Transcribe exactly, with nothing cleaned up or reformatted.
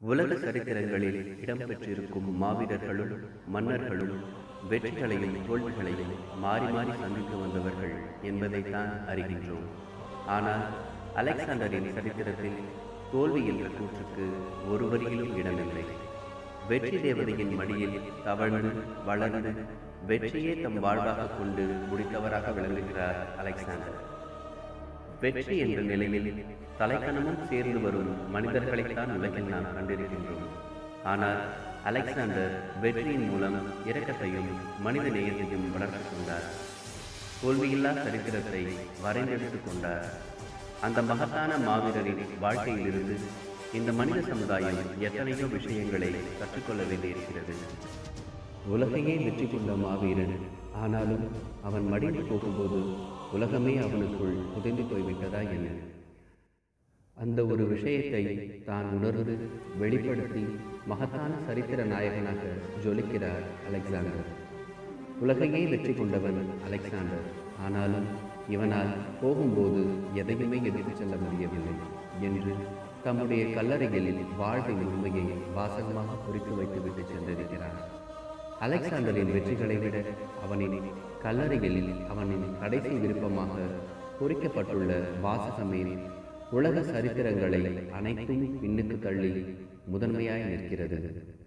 உலக சரித்திரங்களில் இடம்பெற்றிருக்கும் மாவீரர்களும் மன்னர்களும் வெற்றிகளையும் தோல்விகளையும் மாறி மாறி சந்தித்து வந்தவர்கள் என்பதைத்தான் அறிகின்றோம். ஆனால் அலெக்சாண்டரின் சரித்திரத்தில் தோல்வி என்ற கூற்றுக்கு ஒரு வரியிலும் இடமில்லை. வெற்றி தேவதையின் மடியில் தவழ்ந்து வளர்ந்து வெற்றியே தம் வாழ்வாக கொண்டு முடித்தவராக விளங்குகிறார் அலெக்சாண்டர். வெற்றி என்ற நிலையில் தலைக்கணமும் சேர்ந்து வரும் மனிதர்களைத்தான் உலகில் நாம் கண்டிருக்கின்றோம். ஆனால் அலெக்சாண்டர் வெற்றியின் மூலம் இரக்கத்தையும் மனித நேயத்தையும் வளர்த்து கொண்டார். தோல்வியில்லா சரித்திரத்தை வரைந்தெடுத்துக் கொண்டார். அந்த மகத்தான மாவீரரின் வாழ்க்கையிலிருந்து இந்த மனித சமுதாயம் எத்தனையோ விஷயங்களை கற்றுக்கொள்ள வேண்டியிருக்கிறது. உலகையே வெற்றி கொண்ட மாவீரன், ஆனாலும் அவன் மடிந்து போகும்போது உலகமே அவனுக்குள் புதைந்து போய்விட்டதா என்ன? அந்த ஒரு விஷயத்தை தான் உணர்ந்து வெளிப்படுத்தி மகத்தான சரித்திர நாயகனாக ஜொலிக்கிறார் அலெக்சாண்டர். உலகையே வெற்றி கொண்டவன் அலெக்சாண்டர், ஆனாலும் இவனால் போகும்போது எதையுமே எதிர்த்து செல்ல முடியவில்லை என்று தம்முடைய கல்லறைகளில் வாழ்வின் உண்மையை வாசகமாக குறித்து வைத்துவிட்டு சென்றிருக்கிறார். அலெக்சாண்டரின் வெற்றிகளை விட அவனின் கல்லறைகளில் அவனின் கடைசி விருப்பமாக குறிக்கப்பட்டுள்ள வாசகமே உலக சரித்திரங்களை அனைத்தும் பின்னுக்கு தள்ளி முதன்மையாய் நிற்கிறது.